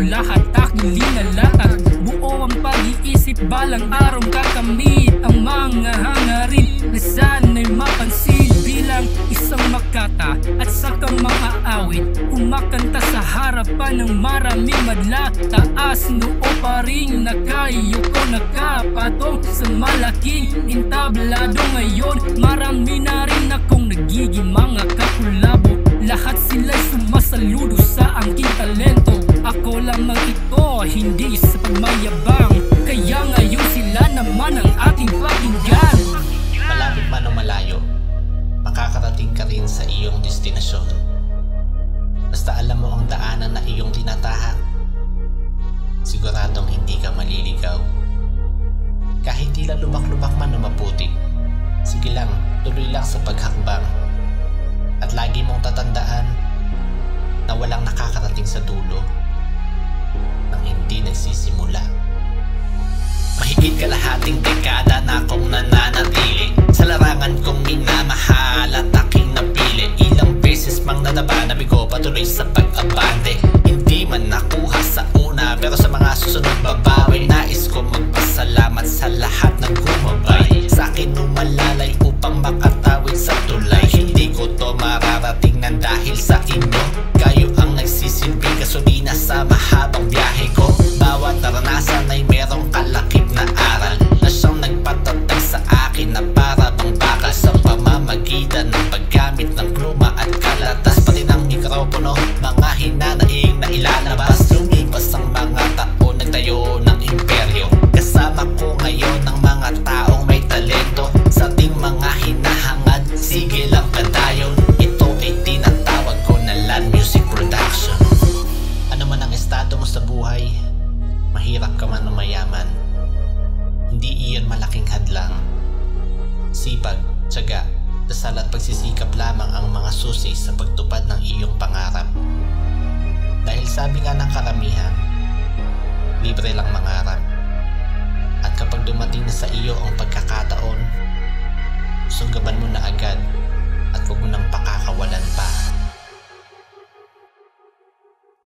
lahat aking linalatag. Buo ang pag-iisip, balang araw kakamit ang mga hangarin na sana'y mapansin. Bilang isang makata at saka mga awit, kumakanta sa harapan ng maraming madla. Taas noo pa rin nakayo ko, nakapatong sa malaking entablado. Ngayon marami na rin akong nagiging mga kakulabo. Lahat sila'y sumasaludo sa aking talento. Ako lamang ito, hindi sa pagmayabang, kaya ngayon sila naman ang ating pakinggan. Malapit man o malayo, makakarating ka rin sa iyong destinasyon. Basta alam mo ang daanan na iyong tinatahak, siguradong hindi ka maliligaw. Kahit tila lumak-lumak man o maputik, sige lang, tuloy lang sa paghakbang. At lagi mong tatandaan na walang nakakarating sa dulo nang hindi nagsisimula. Mahigit kalahating dekada na akong nananatili sa larangan kong minamahal at aking napili. Ilang beses mang nadaba, nabigo patuloy sa pag-abante. Hindi man nakuha sa una, pero sa mga susunod babawi. Nais ko magpasalamat sa lahat ng gumabay sa akin umalalay upang makatawid sa tulay. Hindi ko to mararating nang dahil sa inyo. Kayo ang nagsisilbing gasolina sa mahabang biyahe ko. Bawat naranasan ay merong kalakip na aral na siyang nagpatatag sa akin na para bang bakal sa pamamagitan ng paggamit ng pluma at kalatas. Pati ng mikropono, mga hinanaing na ilalabas. Lumipas ang mga taon, nagtayo ng imperyo. Kasama ko ngayon ng mga taong may talento. Sa ating mga hinahangad, sige lang padayon. Ito ay tinatawag ko na Land Music Production. Ano man ang estado mo sa buhay, mahirap ka man o mayaman, hindi iyon malaking hadlang. Sipag, tiyaga, dasal at pagsisikap lamang ang mga susi sa pagtupad ng iyong pangarap. Dahil sabi nga ng karamihan, libre lang mangarap. At kapag dumating na sa iyo ang pagkakataon,